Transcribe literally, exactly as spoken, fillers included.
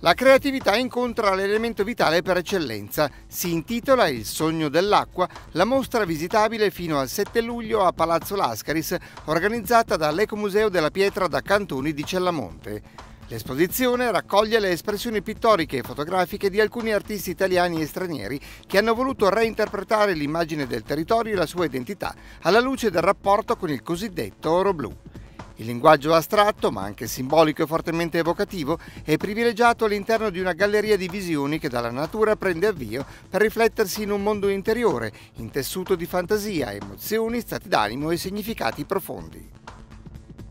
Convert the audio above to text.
La creatività incontra l'elemento vitale per eccellenza. Si intitola Il sogno dell'acqua, la mostra visitabile fino al sette luglio a Palazzo Lascaris, organizzata dall'Ecomuseo della Pietra da Cantoni di Cellamonte. L'esposizione raccoglie le espressioni pittoriche e fotografiche di alcuni artisti italiani e stranieri che hanno voluto reinterpretare l'immagine del territorio e la sua identità alla luce del rapporto con il cosiddetto oro blu. Il linguaggio astratto, ma anche simbolico e fortemente evocativo, è privilegiato all'interno di una galleria di visioni che dalla natura prende avvio per riflettersi in un mondo interiore, intessuto di fantasia, emozioni, stati d'animo e significati profondi.